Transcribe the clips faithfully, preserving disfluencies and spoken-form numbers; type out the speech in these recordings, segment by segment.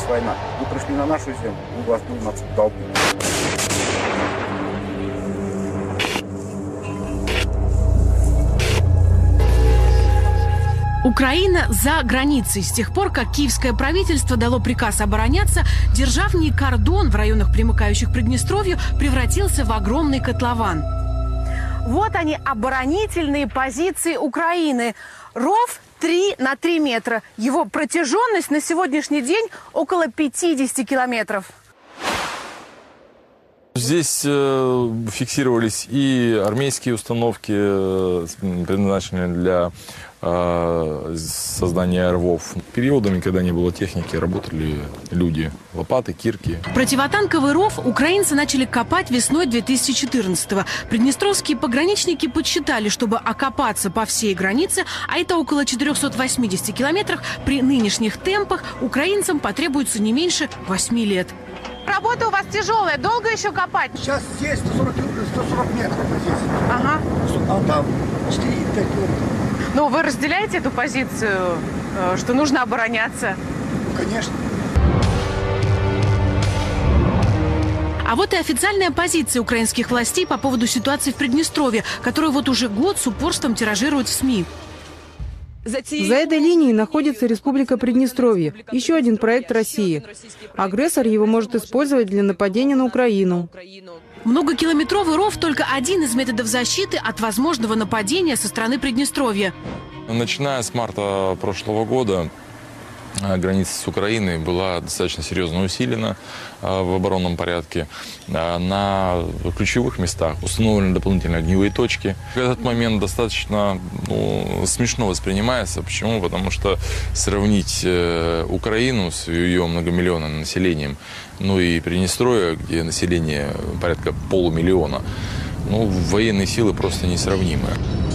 война. Вы пришли на нашу землю, мы вас будем отсюда долбить. Украина за границей. С тех пор, как киевское правительство дало приказ обороняться, державный кордон в районах, примыкающих к Приднестровью, превратился в огромный котлован. Вот они, оборонительные позиции Украины. Ров три на три метра. Его протяженность на сегодняшний день около пятидесяти километров. Здесь э, фиксировались и армейские установки, э, предназначенные для э, создания рвов. Периодами, когда не было техники, работали люди. Лопаты, кирки. Противотанковый ров украинцы начали копать весной две тысячи четырнадцатого. Приднестровские пограничники подсчитали, чтобы окопаться по всей границе, а это около четырёхсот восьмидесяти километров, при нынешних темпах украинцам потребуется не меньше восьми лет. Работа у вас тяжелая. Долго еще копать? Сейчас здесь сто сорок, сто сорок метров здесь. Ага. А там четыре-пять километров. Ну, вы разделяете эту позицию, что нужно обороняться? Конечно. А вот и официальная позиция украинских властей по поводу ситуации в Приднестровье, которую вот уже год с упорством тиражируют в СМИ. За этой линией находится Республика Приднестровье, еще один проект России. Агрессор его может использовать для нападения на Украину. Многокилометровый ров – только один из методов защиты от возможного нападения со стороны Приднестровья. Начиная с марта прошлого года граница с Украиной была достаточно серьезно усилена в оборонном порядке. На ключевых местах установлены дополнительные огневые точки. Этот момент достаточно ну, смешно воспринимается. Почему? Потому что сравнить Украину с ее многомиллионным населением, ну и Приднестровье, где население порядка полумиллиона, ну, военные силы просто несравнимы.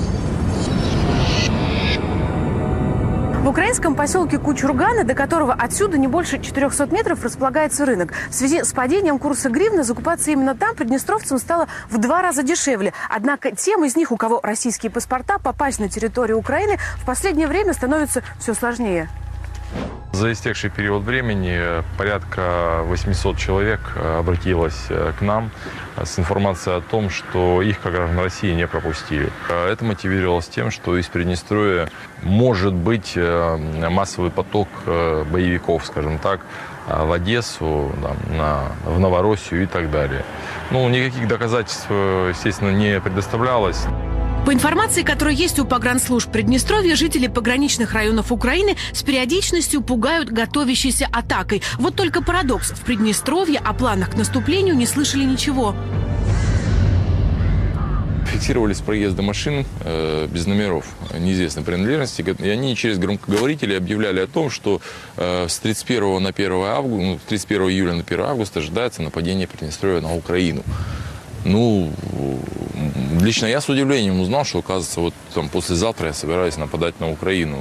В украинском поселке Кучурганы, до которого отсюда не больше четырёхсот метров, располагается рынок. В связи с падением курса гривны закупаться именно там приднестровцам стало в два раза дешевле. Однако тем из них, у кого российские паспорта, попасть на территорию Украины в последнее время становится все сложнее. За истекший период времени порядка восьмисот человек обратилось к нам с информацией о том, что их, как граждан России, не пропустили. Это мотивировалось тем, что из Приднестровья может быть массовый поток боевиков, скажем так, в Одессу, на, в Новороссию и так далее. Ну, никаких доказательств, естественно, не предоставлялось. По информации, которая есть у погранслужб Приднестровья, жители пограничных районов Украины с периодичностью пугают готовящейся атакой. Вот только парадокс. В Приднестровье о планах к наступлению не слышали ничего. Фиксировались проезды машин э, без номеров неизвестной принадлежности, и они через громкоговорители объявляли о том, что э, с тридцать первого на первое августа, ну, тридцать первого июля на первое августа ожидается нападение Приднестровья на Украину. Ну, лично я с удивлением узнал, что, оказывается, вот там послезавтра я собираюсь нападать на Украину.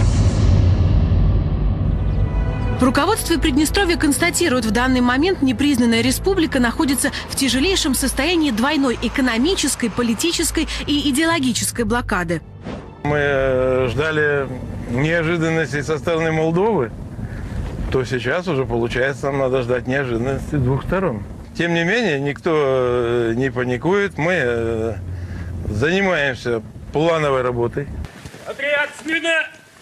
В руководстве Приднестровья констатируют, в данный момент непризнанная республика находится в тяжелейшем состоянии двойной экономической, политической и идеологической блокады. Мы ждали неожиданностей со стороны Молдовы, то сейчас уже, получается, нам надо ждать неожиданности с двух сторон. Тем не менее, никто не паникует. Мы занимаемся плановой работой. Отряд, смирно!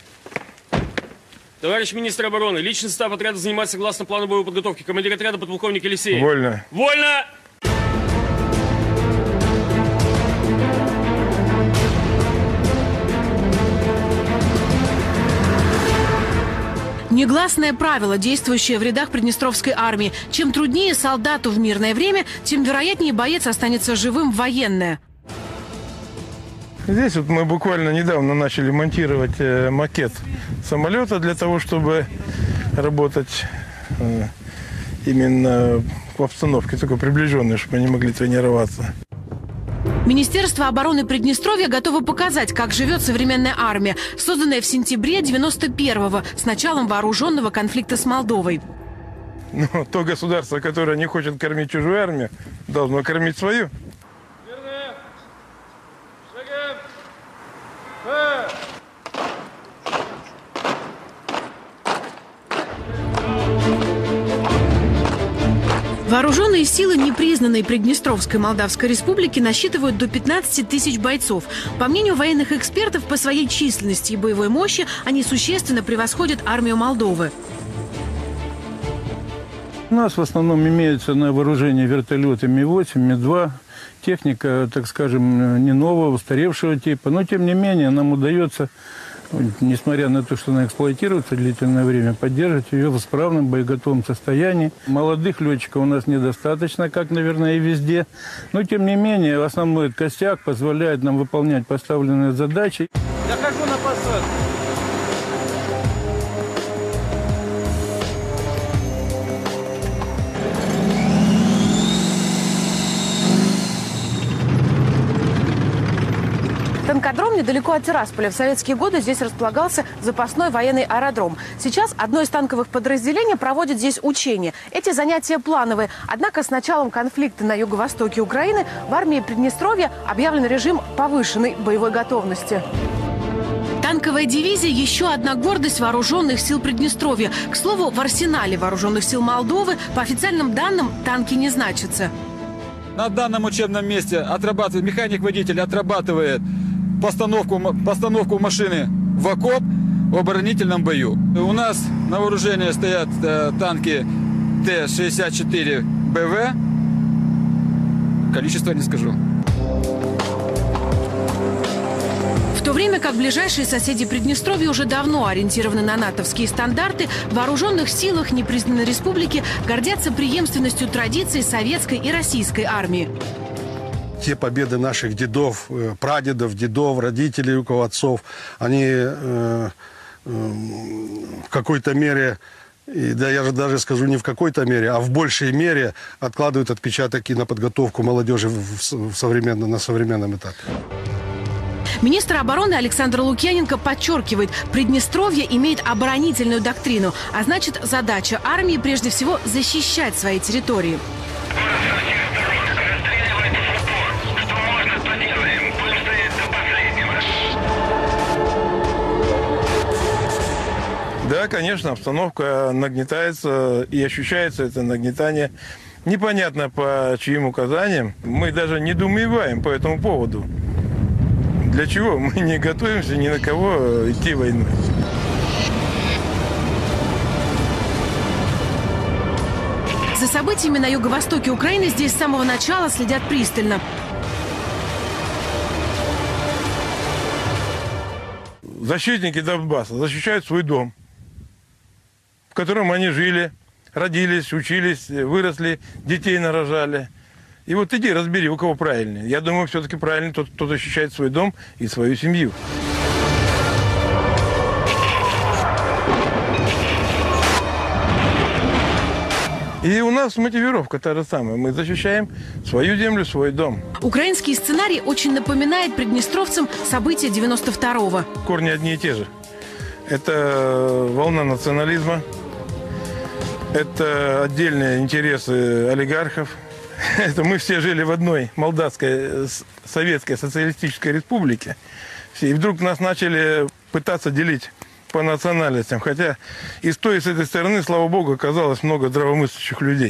Товарищ министр обороны, личный состав отряда занимается согласно плану боевой подготовки. Командир отряда подполковник Елисеев. Вольно. Вольно! Негласное правило, действующее в рядах Приднестровской армии. Чем труднее солдату в мирное время, тем вероятнее боец останется живым в военное. Здесь вот мы буквально недавно начали монтировать э, макет самолета для того, чтобы работать э, именно в обстановке, только приближенной, чтобы они могли тренироваться. Министерство обороны Приднестровья готово показать, как живет современная армия, созданная в сентябре девяносто первого с началом вооруженного конфликта с Молдовой. Но то государство, которое не хочет кормить чужую армию, должно кормить свою. Шагом! Вооруженные силы непризнанной Приднестровской Молдавской Республики насчитывают до пятнадцати тысяч бойцов. По мнению военных экспертов, по своей численности и боевой мощи они существенно превосходят армию Молдовы. У нас в основном имеются на вооружении вертолеты Ми восемь, Ми два. Техника, так скажем, не нового, устаревшего типа. Но, тем не менее, нам удается, несмотря на то, что она эксплуатируется длительное время, поддерживать ее в исправном боеготовом состоянии. Молодых летчиков у нас недостаточно, как, наверное, и везде. Но, тем не менее, основной костяк позволяет нам выполнять поставленные задачи. Я хожу на посадку. Танкодром недалеко от Тирасполя. В советские годы здесь располагался запасной военный аэродром. Сейчас одно из танковых подразделений проводит здесь учения. Эти занятия плановые. Однако с началом конфликта на юго-востоке Украины в армии Приднестровья объявлен режим повышенной боевой готовности. Танковая дивизия – еще одна гордость вооруженных сил Приднестровья. К слову, в арсенале вооруженных сил Молдовы по официальным данным танки не значатся. На данном учебном месте отрабатывает механик-водитель, отрабатывает постановку, постановку машины в окоп в оборонительном бою. У нас на вооружении стоят э, танки Т шестьдесят четыре Б В. Количество не скажу. В то время как ближайшие соседи Приднестровья уже давно ориентированы на натовские стандарты, в вооруженных силах непризнанной республики гордятся преемственностью традиций советской и российской армии. Те победы наших дедов, прадедов, дедов, родителей, у кого отцов, они э, э, в какой-то мере, и, да я же даже скажу не в какой-то мере, а в большей мере откладывают отпечаток и на подготовку молодежи в, в современном, на современном этапе. Министр обороны Александр Лукьяненко подчеркивает, Приднестровье имеет оборонительную доктрину, а значит, задача армии прежде всего защищать свои территории. Да, конечно, обстановка нагнетается и ощущается это нагнетание. Непонятно по чьим указаниям. Мы даже недоумеваем по этому поводу. Для чего? Мы не готовимся ни на кого идти войной. За событиями на юго-востоке Украины здесь с самого начала следят пристально. Защитники Донбасса защищают свой дом, в котором они жили, родились, учились, выросли, детей нарожали. И вот иди разбери, у кого правильнее. Я думаю, все-таки правильно тот, кто защищает свой дом и свою семью. И у нас мотивировка та же самая. Мы защищаем свою землю, свой дом. Украинский сценарий очень напоминает приднестровцам события девяносто второго. Корни одни и те же. Это волна национализма, это отдельные интересы олигархов. Это мы все жили в одной Молдавской Советской Социалистической Республике. И вдруг нас начали пытаться делить по национальностям. Хотя и с той, и с этой стороны, слава богу, оказалось много здравомыслящих людей.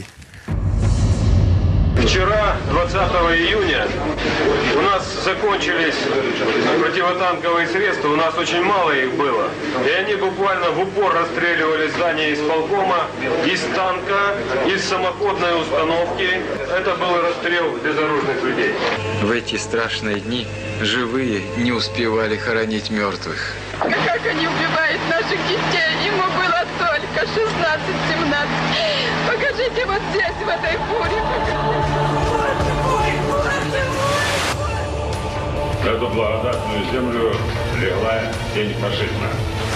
Вчера, двадцатого июня, у нас закончились противотанковые средства, у нас очень мало их было. И они буквально в упор расстреливали здание исполкома из танка, из самоходной установки. Это был расстрел безоружных людей. В эти страшные дни живые не успевали хоронить мертвых. А как они убивают наших детей? Ему было только шестнадцать-семнадцать. Покажите вот здесь, в этой фуре. В эту благодатную землю легла тень фашизма.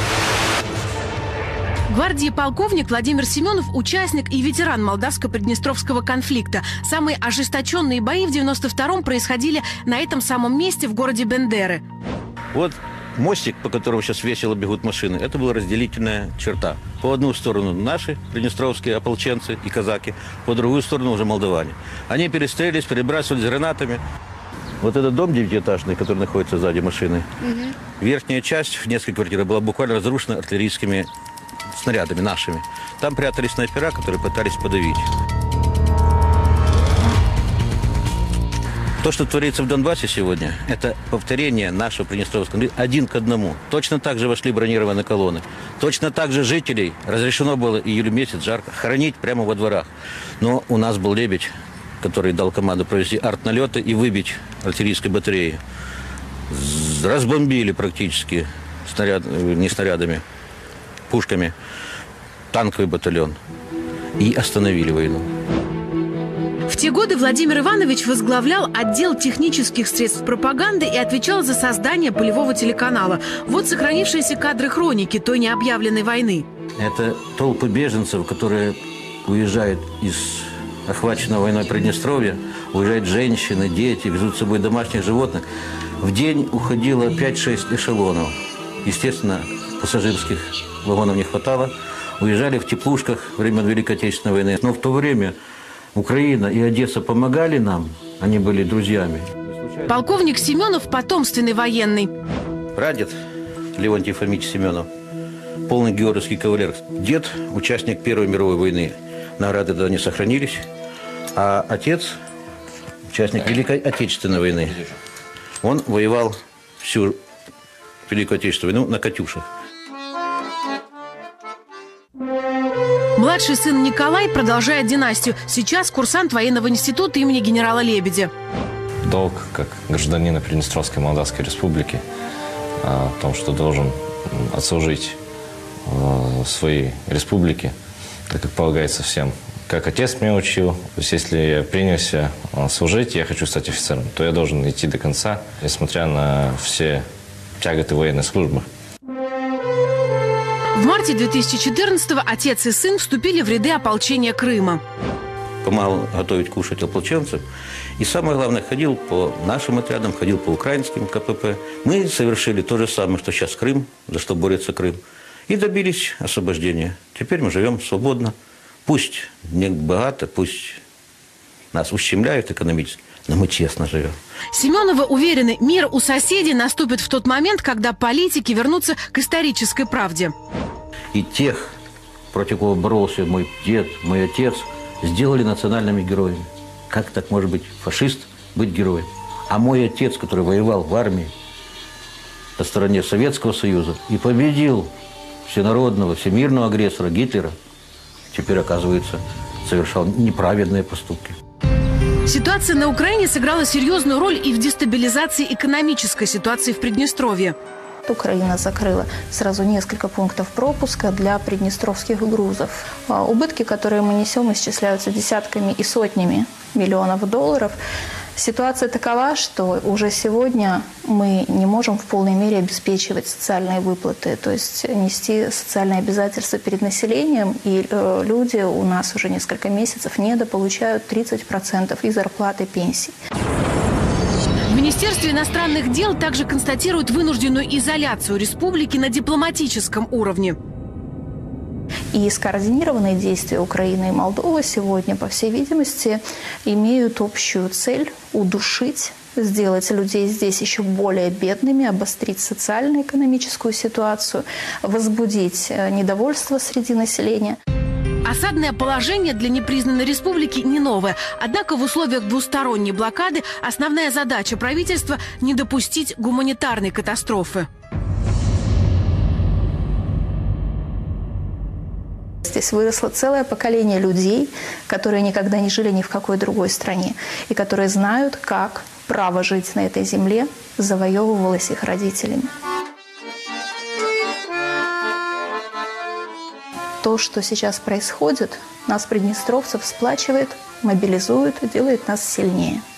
Гвардии полковник Владимир Семенов – участник и ветеран молдавско-приднестровского конфликта. Самые ожесточенные бои в девяносто втором происходили на этом самом месте в городе Бендеры. Вот мостик, по которому сейчас весело бегут машины, это была разделительная черта. По одну сторону наши приднестровские ополченцы и казаки, по другую сторону уже молдаване. Они перестрелялись, перебрасывались гранатами. Вот этот дом девятиэтажный, который находится сзади машины, угу. Верхняя часть, в несколько квартир, была буквально разрушена артиллерийскими снарядами нашими. Там прятались снайпера, которые пытались подавить. То, что творится в Донбассе сегодня, это повторение нашего Приднестровского один к одному. Точно так же вошли бронированные колонны. Точно так же жителей разрешено было июль месяц, жарко, хоронить прямо во дворах. Но у нас был Лебедь, который дал команду провести артналеты и выбить артиллерийской батареи. Разбомбили практически снаряд, не снарядами, пушками танковый батальон и остановили войну. В те годы Владимир Иванович возглавлял отдел технических средств пропаганды и отвечал за создание полевого телеканала. Вот сохранившиеся кадры хроники той необъявленной войны. Это толпы беженцев, которые уезжают из охваченного войной Приднестровья. Уезжают женщины, дети, везут с собой домашних животных. В день уходило пять-шесть эшелонов. Естественно, пассажирских вагонов не хватало. Уезжали в теплушках во время Великой Отечественной войны. Но в то время Украина и Одесса помогали нам, они были друзьями. Полковник Семенов – потомственный военный. Прадед Леонтий Фомич Семенов, полный георгиевский кавалер. Дед – участник Первой мировой войны. Награды тогда не сохранились. А отец – участник Великой Отечественной войны. Он воевал всю Великую Отечественную войну на «Катюшах». Младший сын Николай продолжает династию. Сейчас курсант военного института имени генерала Лебедя. Долг, как гражданина Приднестровской Молдавской Республики, о том, что должен отслужить своей республике, так как полагается всем. Как отец меня учил, то есть если я принялся служить, я хочу стать офицером, то я должен идти до конца, несмотря на все тяготы военной службы. В марте две тысячи четырнадцатого отец и сын вступили в ряды ополчения Крыма. Помогал готовить, кушать ополченцев. И самое главное, ходил по нашим отрядам, ходил по украинским КПП. Мы совершили то же самое, что сейчас Крым, за что борется Крым. И добились освобождения. Теперь мы живем свободно. Пусть не богато, пусть нас ущемляют экономически, но мы честно живем. Семеновы уверены, мир у соседей наступит в тот момент, когда политики вернутся к исторической правде. И тех, против кого боролся мой дед, мой отец, сделали национальными героями. Как так может быть фашист быть героем? А мой отец, который воевал в армии на стороне Советского Союза и победил всенародного, всемирного агрессора Гитлера, теперь, оказывается, совершал неправедные поступки. Ситуация на Украине сыграла серьезную роль и в дестабилизации экономической ситуации в Приднестровье. Украина закрыла сразу несколько пунктов пропуска для приднестровских грузов. Убытки, которые мы несем, исчисляются десятками и сотнями миллионов долларов. Ситуация такова, что уже сегодня мы не можем в полной мере обеспечивать социальные выплаты, то есть нести социальные обязательства перед населением, и э, люди у нас уже несколько месяцев недополучают тридцать процентов и зарплаты, пенсий. В Министерстве иностранных дел также констатируют вынужденную изоляцию республики на дипломатическом уровне. И скоординированные действия Украины и Молдовы сегодня, по всей видимости, имеют общую цель удушить, сделать людей здесь еще более бедными, обострить социально-экономическую ситуацию, возбудить недовольство среди населения. Осадное положение для непризнанной республики не новое. Однако в условиях двусторонней блокады основная задача правительства – не допустить гуманитарной катастрофы. Здесь выросло целое поколение людей, которые никогда не жили ни в какой другой стране, и которые знают, как право жить на этой земле завоевывалось их родителями. То, что сейчас происходит, нас, приднестровцев, сплачивает, мобилизует и делает нас сильнее.